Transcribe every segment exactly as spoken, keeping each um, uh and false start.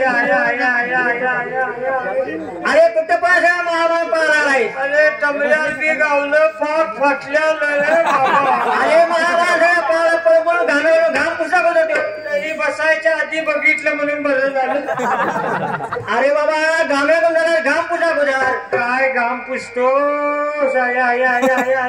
अरे कुठं पाहिजे मामा पाळालाय अरे तमल्यात बी गावलं पाक फाटल्यालं रे बाबा अरे महाराज पाळा पळून घामेवर घाम पुसा होतो तरी बसायच्या आधी बघितलं म्हणून बरं झालं अरे बाबा घामे जाणार घाम पुसा होणार काय घाम पुसतो या या या या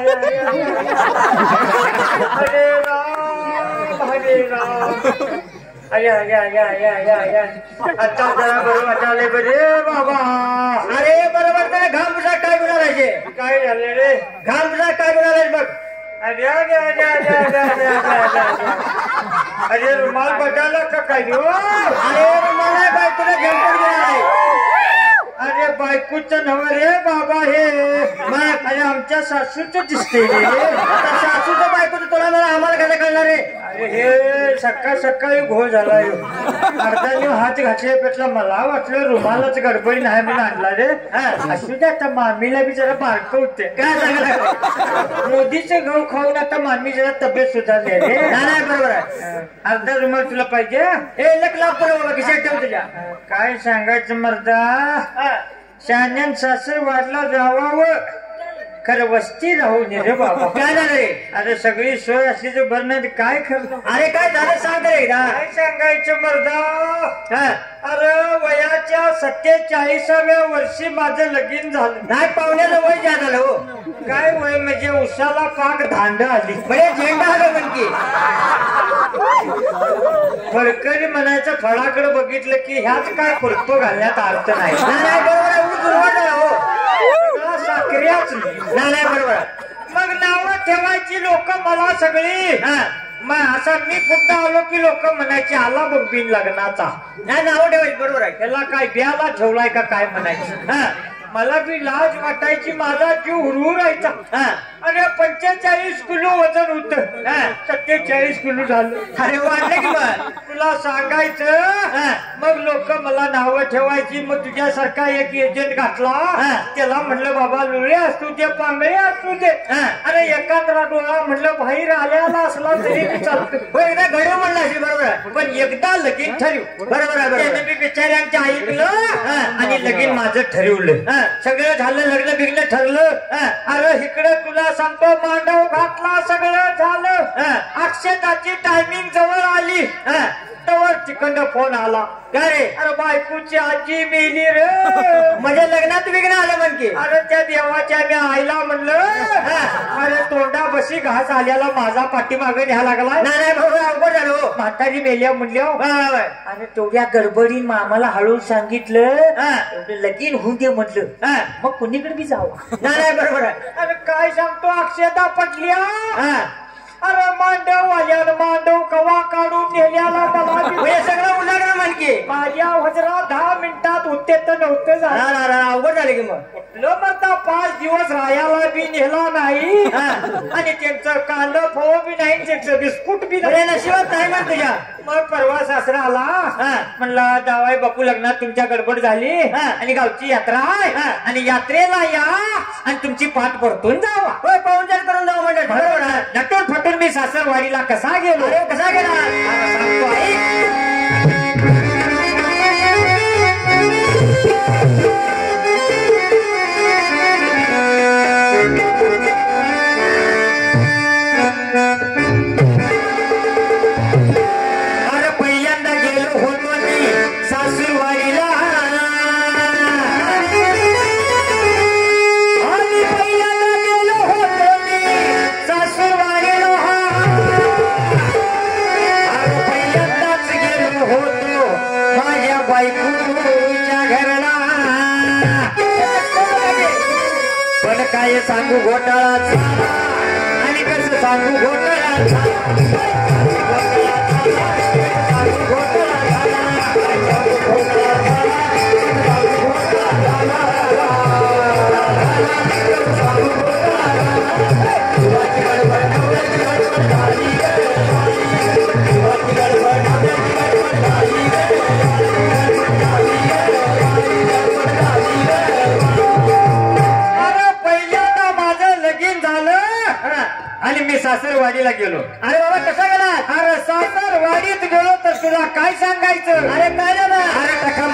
हरे राम हरे राम अया या या या या या आता जरा बरं वाटायला बरे बाबा अरे बरोबर त्याला घाम पुसा काय गुणारायचे काय झालं रे घाम पुसा काय गुणारायचे बघ अरे अरे अरे अरे अरे अरे अरे रुमाल बदलला का काय देऊ अरे मला बाय तुला घेऊन घेणार आहे अरे बायकोचं नव रे बाबा हे मग अरे आमच्या सासूच दिसते रे आता सासूचं बायकोचं तुला मला आम्हाला कसं कळणार रे अरे हे सकाळ सकाळी घोळ झाला अर्धाने हात घातले पेटला मला वाटलं रुमालाच गडबडी नाही म्हणून आणला रे असू दे आता मामीला बी जरा बारक होते काय सांगत मोदीचे गहू खाऊन आता मामी जरा तब्येत सुधारली रे नाही बरोबर आहे अर्धा रुमाल तुला पाहिजे हे लक लाभ बरोबर खिशात ठेव तुझ्या काय सांगायचं मर्दा शान्यान सासर वाढला जावावं खरं वस्ती राहू नये रे बाबा काय झालं रे अरे सगळी सोय असली तर बरं काय खरं अरे काय झालं सांग रे एकदा काय सांगायचं मर्दा हा अरे वयाच्या सत्तेचाळीसाव्या वर्षी माझं लगीन झालं नाही पाहुण्याचं वय ज्या झालं हो काय वय म्हणजे उसाला पाक धांड आली बरे झेंडा आलं म्हणकी फळकरी म्हणायचं फळाकडे बघितलं की ह्याच काय खुरप घालण्यात अर्थ नाही नाही बरोबर आहे ऊस उरवत आहे हो साखऱ्याच नाही नाही नाही बरोबर मग नावं ठेवायची लोक मला सगळी हा मग असा मी कुठं आलो की लोक म्हणायचे आला बघ बिन लग्नाचा नाही नाव ठेवायची बरोबर आहे त्याला काय ब्याला ठेवलाय का काय म्हणायचं हा मला बी लाज वाटायची माझा जीव हुरहुरायचा हा अरे पंचेचाळीस किलो वजन होत सत्तेचाळीस किलो झालं अरे वाटलं की मग तुला सांगायचं मग लोक मला नावं ठेवायची मग तुझ्यासारखा एक एजंट घातला त्याला म्हणलं बाबा लुळे असू दे पांगळे असू दे अरे एकांद्रा डोळा म्हणलं बाहेर आल्याला असला तरी मी चालतो एकदा घडव म्हणलं अशी बरोबर आहे पण एकदा लगीन ठरव बरोबर आहे बरोबर मी बिचाऱ्यांच्या ऐकलं आणि लगीन माझं ठरवलं सगळं झालं लग्न बिग्न ठरलं अरे इकडे तुला सांगतो मांडव घातला सगळं झालं अक्षताची टायमिंग जवळ आली तवर तिकडं फोन आला काय अरे बायकोची आजी मेली रे म्हणजे लग्नात विघ्न आलं म्हणकी अरे त्या देवाच्या मी आईला म्हणलं अरे तोंडा बशी घास आल्याला माझा पाठीमागे न्या लागला नाही नाही बरोबर अवघड झालो म्हातारी मेल्या म्हणल्या आणि तेवढ्या गडबडी मामाला हळू सांगितलं एवढं लगीन होऊन दे म्हटलं मग कुणीकडे बी जावं नाही नाही बरोबर आहे अरे काय सांगतो अक्षता पटल्या अरे मांडव आल्यानं मांडव कवा काढून नेल्याला मला सगळं उलाढाल म्हणकी माझ्या हजरा दहा मिनिटात होते तर नव्हते झालं अवघड झाले की मग कुठलं म्हणता पाच दिवस राहायला बी नेला नाही आणि त्यांचं कांदा फळ बी नाही त्यांचं बिस्कुट बी नाही नशिबात नाही म्हण तुझ्या मग परवा सासरा आला म्हणला जावाई बापू लग्नात तुमच्या गडबड झाली आणि गावची यात्रा आहे आणि यात्रेला या आणि तुमची पाठ परतून जावा होय पाहुणचार करून जाऊ म्हणजे बरोबर आहे नटून फटून मी सासरवाडीला कसा गेलो कसा गेला सांगतो अरे पहिल्यांदा गेलो होतो मी सासूरवाडीला आणि पहिल्यांदा गेलो होतो मी सासूरवाडीला अरे पहिल्यांदाच गेलो होतो माझ्या बायकोच्या घरला पण काय सांगू घोटाळा आणि कसं सांगू घोटाळा आणि मी सासरवाडीला गेलो. अरे बाबा कसा गेला? अरे सासरवाडीत गेलो तर तुला काय सांगायचं? अरे काय झालं? अरे टका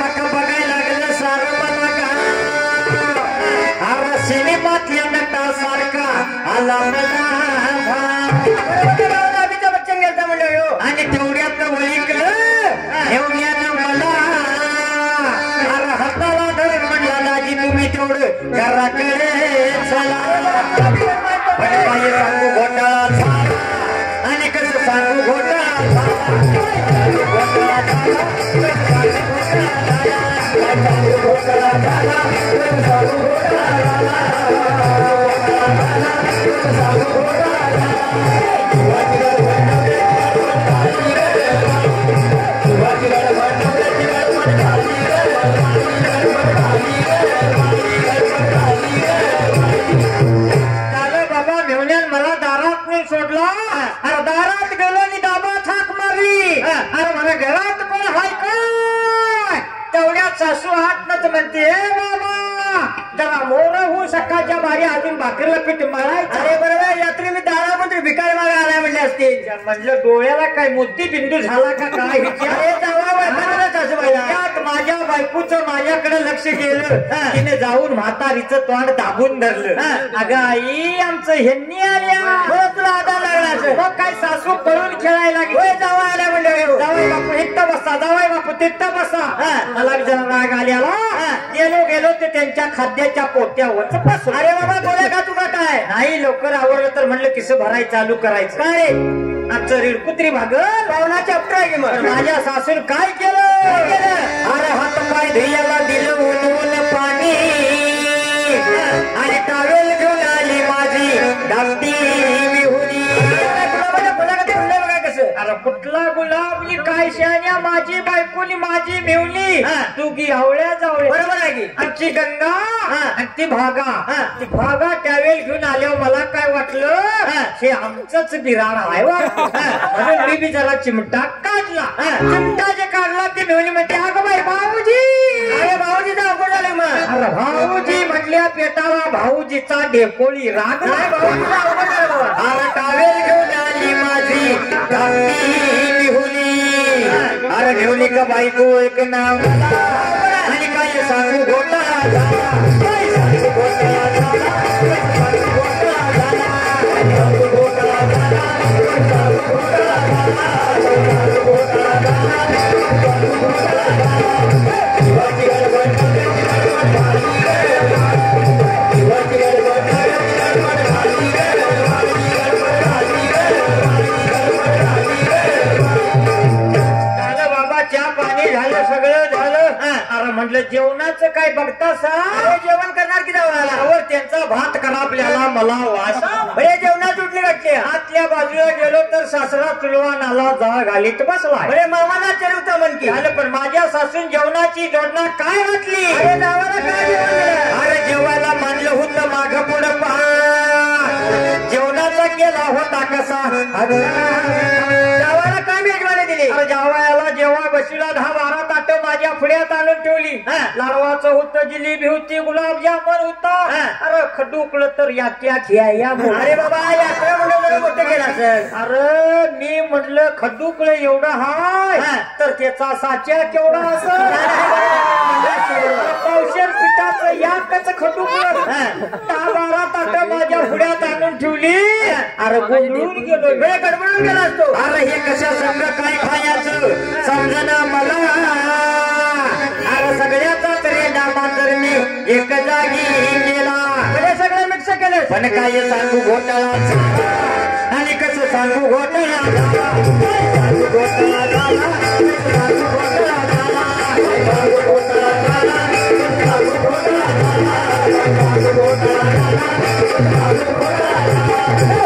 मला दारात नाही सोडला. अरे दारात गेलो आणि दाबा थाक मारली. अरे मला घरात कोण हाय काय? तेवढ्यात सासू हात नच म्हणते, ए बाबा जरा मोर होऊ सकाळच्या बारी अजून भाकरीला पीठ मळायचं. अरे बरोबर यात्री मी दारामध्ये भिकारी मागे आलाय म्हणले असते. म्हणलं डोळ्याला काय मोती बिंदू झाला का काय? अरे जावा बायकोला सासूबाईला. त्यात माझ्या बायकोचं माझ्याकडे लक्ष गेलं. तिने जाऊन म्हातारीचं तोंड दाबून धरलं. अगं आई आमचं ह्यांनी आल्या. हो तुला आधार लागला असं. मग काय सासू पळून खेळायला लागली. होय जावा आल्या म्हणले. जावाई बापू इथं बसा, जावाई बापू तिथं बसा. मला जरा राग आल्याला गेलो गेलो ते त्यांच्या खाद्याच्या पोट्यावर बसलो. अरे बाबा बोला का तू काय नाही लवकर आवडलं तर म्हणलं किस भराय चालू करायचं. काय आमचं रेडकुत्री भागल पाहुणा चॅप्टर आहे की मग. माझ्या सासून काय केलं? अरे हात पाय धुयाला दिलं ऊन पाणी आणि टावेल घेऊन आली माझी धाकटी विहुरी. अरे कुठला गुलाबली काय शान्या माझी बायकोनी माझी मिळवली. तू की आवळ्या जावळ्या बरोबर आहे की. आमची गंगा आणि ती भागा. ती भागा त्यावेळी घेऊन आल्यावर मला काय वाटलं हे आमचंच बिराड आहे वा. म्हणून मी बी जरा चिमटा काढला. चिमटा जे काढला ते मिळवली म्हणते, अगं बाई भाऊजी. अरे भाऊजीचा अवघड झाले मग. अरे भाऊजी म्हटल्या पेटाला भाऊजीचा ढेकोळी राग नाही. भाऊजीचा अवघड झालं बाबा. अरे टावेल घेऊन आली माझी धाकटी विहुली. अरे घेऊन का बायको एक नाव आणि काय सांगू घोटाळा झाला. काय सांगू घोटाळा झाला. सांगू घोटाळा झाला. सांगू घोटाळा झाला. सांगू घोटाळा झाला. सांगू घोटाळा झाला. सांगू घोटाळा झाला. शिवाजी गडबड गडबड झाली रे. शिवाजी गडबड गडबड झाली रे. गडबड झाली रे. झालं बाबा चहा पाणी झालं सगळं झालं. अरे म्हटलं जेवणाचं काय बघता सा? अरे जेवण करणार की जावं त्यांचा भात करापल्याला मला वास. अरे जेवणात उठली गाठली. आतल्या बाजूला गेलो तर सासरा चुलवा नाला जा घालीत बसला. अरे मामाला चरवता म्हण की. झालं पण माझ्या सासून जेवणाची जोडणा काय घातली. अरे नावाला काय जेवण केलं? अरे जेवायला मानलं होतं माग पुढं पहा. जेवणाचा केला होता कसा. जावाला काय मेजवाने दिली? अरे जावयाला जेव्हा बशीला दहा बारा ताट माझ्या पुढ्यात आणून ठेवली. लाडवाचं होतं, जिलेबी होती, गुलाबजामुन होता. अरे खडूकलं तर यात्यात या. अरे बाबा यात्रा म्हणून जरा मोठं केलं असेल. अरे मी म्हटलं खडूकलं एवढं हाय तर त्याचा साच्या केवढा असं. पावशेर पिठाचं याकच खडूकलं दहा बारा ताट माझ्या पुढ्यात आणून ठेवली. अरे गोंधळून गेलो. वेळ गडबडून गेला असतो. अरे हे कशा संग काय खायचं समजना मला. अरे सगळ्याचा तरी डामा तर मी एक जागी गेला. म्हणजे सगळं मिक्स केलं. पण काय सांगू घोटाळा झाला आणि कसं सांगू घोटाळा झाला. सांगू घोटाळा झाला. सांगू घोटाळा झाला. सांगू घोटाळा झाला. सांगू घोटाळा झाला. सांगू घोटाळा झाला. सांगू घोटाळा झाला.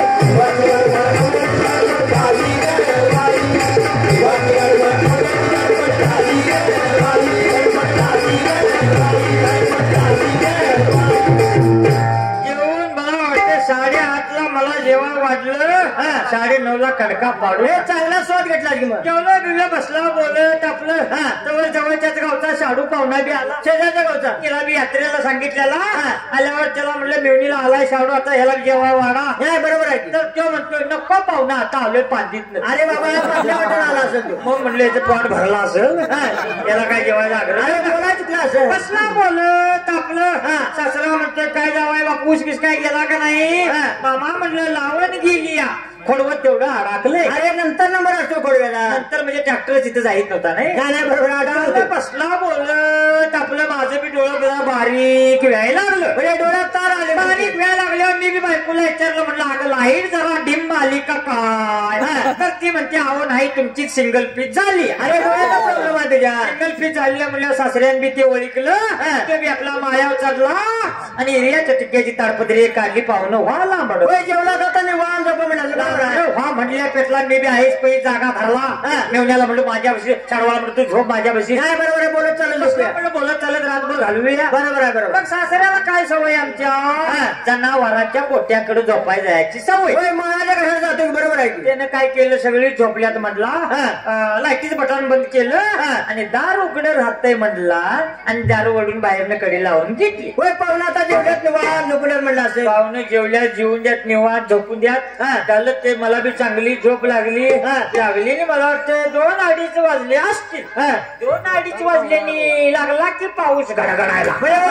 जेव्हा वाजलं साडे नऊ ला कडका पाडू. चांगला स्वाद घेतला की मग. जेवलं बिवलं बसला बोलत आपलं. जवळ जवळच्याच गावचा शाडू पाहुणा बी आला. शेजारच्या गावचा. तिला बी यात्रेला सांगितलेला. आल्यावर त्याला म्हणलं मेवणीला आलाय शाडू आता ह्याला जेव्हा वाडा. हे बरोबर आहे. तर तो म्हणतोय नको पाहुणा आता आलोय पांडीत. अरे बाबा आपल्या वाटण आला असेल तू. मग म्हणलं याचं पोट भरला असेल याला काय जेवायला अरे बोला चुकला असेल. बसला बोलत आपलं. सासरा म्हणतोय काय जावाय बापूस बिस काय गेला का नाही. मामा म्हणलं लावण गेली या खोडवत तेवढं अडकलंय. अरे नंतर नंबर असतो खोडव्याला. नंतर म्हणजे ट्रॅक्टर तिथं जायत नव्हता नाही. नाही बरोबर आठवलं. बसला बोलत आपलं माझं बी डोळं बघा बारीक व्यायला लागलं. म्हणजे डोळ्यात तार आले. बारीक व्यायला लागल्यावर मी बी बायकोला विचारलं म्हणलं अगं लाईट जरा डिम आली का काय. तर ती म्हणते अहो नाही तुमचीच सिंगल पीस झाली. अरे डोळ्याचा प्रॉब्लेम आहे तुझ्या. सिंगल पीस झाली म्हणजे सासऱ्यान बी ते ओळखलं. ते बी आपला मायाव चढला आणि एरियाच्या टिक्क्याची ताडपत्री काढली पाहुणं व्हा लांबड. जेवढा जाता निवांत झोप म्हणायचं. हा म्हणल्या पेटला मी बी आहेच पै जागा धरला. मेवण्याला म्हणलं माझ्यापाशी चढवा म्हणतो तू झोप माझ्यापाशी. नाही बरोबर आहे बोलत चालत बसल्या. म्हणलं बोलत चालत रातभर घालूया. बरोबर आहे बरोबर. मग सासऱ्याला काय सवय आमच्या जनावरांच्या पोट्याकडे झोपाय जायची सवय. माझ्या घरात जातो बरोबर आहे. त्यानं काय केलं सगळी झोपल्यात म्हटला. लाईटीचं बटन बंद केलं आणि दार उघडं राहतंय म्हटला आणि दार ओढून बाहेरनं कडी लावून घेतली. होय पाहुणा आता जेवढ्यात निवांत झोपण्यात म्हणलं असेल. पाहुणं जेवल्या जेवून द्यात निवांत झोपून द्यात. त्याला ते मला बी चांगली झोप लागली लागली आणि मला वाटतं दोन अडीच वाजले असतील. दोन अडीच वाजल्यानी लागला की पाऊस गडगडायला.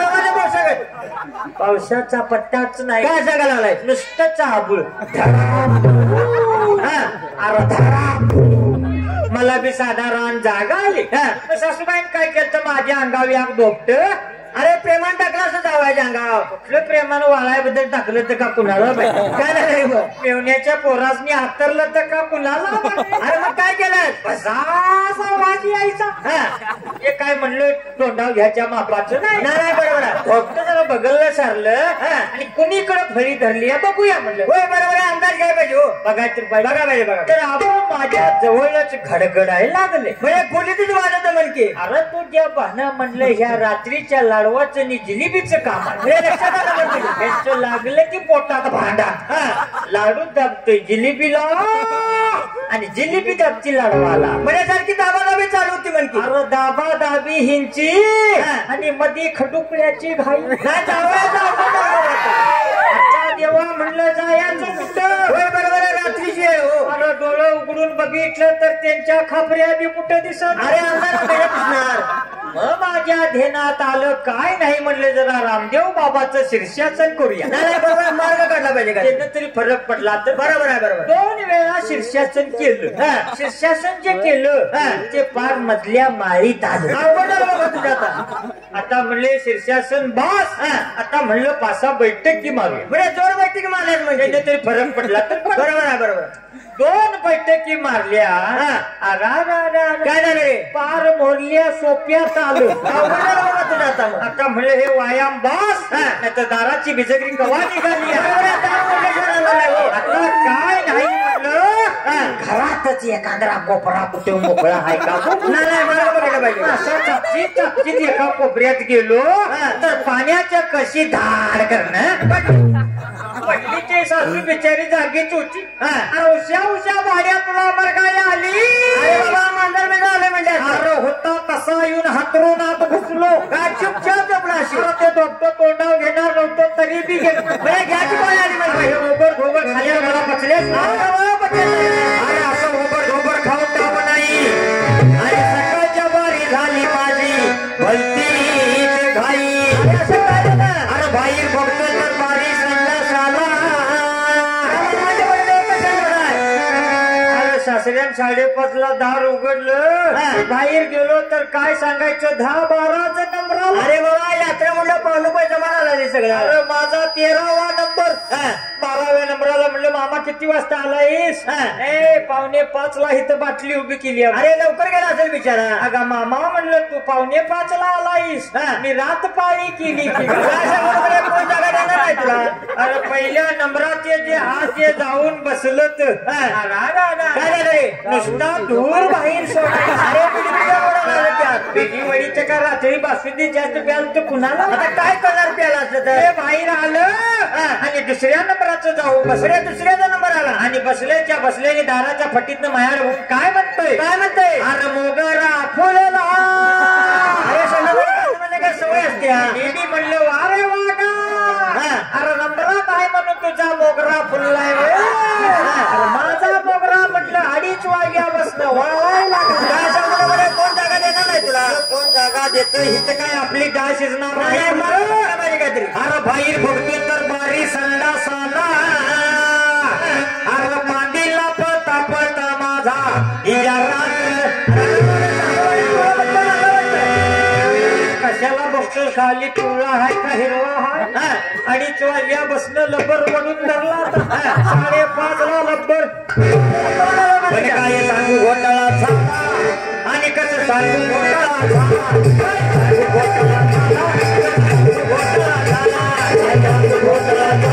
पावसाचा पत्ताच नाही. काय सांगायला लागलाय. नुसतं चाबूळ मला बी साधारण जागा आली. सासूबाईन काय केलं माझ्या अंगावर एक दोपट. अरे प्रेमान टाकलं असं जावायच्या अंगाव. कुठलं प्रेमानं वाळायबद्दल टाकलं तर का कुणाला काय नाही. मेवण्याच्या पोरासनी हातरलं तर का कुणाला. अरे मग काय केलं. बसासा वाज यायचा. हे काय म्हणलं तोंडाव घ्यायच्या मापाचं नाही. नाही बरोबर आहे. फक्त जरा बगलला सारलं आणि कुणीकडे फळी धरली बघूया म्हणलं. होय बरोबर आहे. अंदाज घ्याय पाहिजे. हो बघायचं पाहिजे. बघा पाहिजे बघा. तर आपण माझ्या जवळच घडघडायला लागले. म्हणजे खोलीतच वाजत म्हणके. अरे तू ज्या बहाणा म्हणलं ह्या रात्रीच्या लाडवाचं आणि जिलेबीचं काम आहे. त्यांचं लागलं की पोटात भांडा. लाडू दाबतोय जिलेबीला आणि जिलेबी दाबची लाडवाला. म्हणजे सारखी दाबा दाबी चालू होती म्हणकी. अरे दाबा दाबी हिंची आणि मध्ये खडुकल्याची घाई. देवा म्हणलं जायचं कुठं. होय बरोबर आहे. रात्रीची आहे. हो अरे डोळं उघडून बघितलं तर त्यांच्या खापऱ्या बी कुठं दिसत. अरे अंधारात दिसणार. मग माझ्या ध्येनात आलं काय नाही म्हणलं जरा रामदेव बाबाचं शीर्षासन करूया. नाही बरोबर मार्ग काढला पाहिजे का. त्यानं तरी फरक पडला तर बरोबर आहे बरोबर. दोन वेळा शीर्षासन केलं. शीर्षासन जे केलं ते पार मधल्या माळीत आलं. आता म्हणले शीर्षासन बास. आता म्हणलं पासा बैठक की मारू. म्हणजे जोर बैठकी मारल्या म्हणजे तरी फरक पडला तर बरोबर आहे बरोबर. दोन बैठकी मारल्या. काय झालं. पार मोरल्या सोप्यात आलो. आता म्हणलं हे व्यायाम बास नाही तर दाराची बिजगरी कवा निघाली. आता काय नाही म्हटलं घरातच एखादा कोपरा कुठे मोकळा आहे का. नाही बरोबर बघायला पाहिजे. असं चपचीत चपचीत एका कोपऱ्यात गेलो तर पाण्याच्या कशी धाड करणं. पडलीची सासू बिचारी जागीच होती. उशा उशा भाड्या तुला मरगाय आली. अरे बाबा मांजर मी झाले म्हणजे. अरे होता तसा येऊन हातरून आत घुसलो. काय चुपचाप जपला अशी. ते डॉक्टर तोंडाव घेणार नव्हतं तरी बी घेतलं. घ्यायची पाय आली म्हणजे. ओबर धोबर खाल्या मला पचलेच. अरे असं ओबर धोबर खाऊन टाव नाही. आणि सकाळच्या बारी झाली माझी भलती घाई. अरे बाहेर बघतो तर बारी संडास आला. अरे सासऱ्यान साडेपाच ला दार उघडलं. बाहेर गेलो तर काय सांगायचं दहा बाराचा नंबर. अरे बाबा यात्रा म्हणलं पाहुणं पैसा मला सगळं. अरे माझा तेरावा नंबर. बाराव्या नंबराला म्हणलं मामा किती वाजता आलायस. ए पावणे पाच ला इथं बाटली उभी केली. अरे लवकर गेला असेल बिचारा. अगा मामा म्हणलं तू पावणे पाच ला आलायस. मी रात पाळी केली. कोण जागा देणार आहे तुला. अरे पहिल्या नंबरात जे आज जे जाऊन बसलं तर नुसता दूर बाहेर सोडायचं. बिगी वडीच्या का रात्री बासुंदी जास्त प्याल तर कुणाला. आता काय करणार प्याला असलं तर. बाहेर आलं आणि दुसऱ्या नंबराचं जाऊ बसल्या दुसऱ्याचा नंबर आला आणि बसल्याच्या बसल्याने दाराच्या फटीतनं मायार होऊन काय म्हणतोय काय म्हणतोय. अरे मोगरा फुलला. अरे म्हणजे काय सवय असते. मी म्हणलं वारे वागा. अरे नंबरात आहे म्हणून तुझा मोगरा फुललाय. माझा मोगरा म्हटलं अडीच वाग्या बसणं वाळाय लागलं. काय सांगतो बरं कोण जागा देणार नाही तुला. कोण जागा देतोय हिथं काय आपली डाळ शिजणार नाही. काहीतरी. अरे बाहेर बघतोय तर बारी संडास आला. अरे मांडीला पता पता माझा कशाला बघतो खाली पिवळा हाय का हिरवा हाय. अडीच वाजल्या बसणं लब्बर म्हणून धरला. साडेपाच ला लब्बर काय सांगू घोटाळा घोटाळा झाला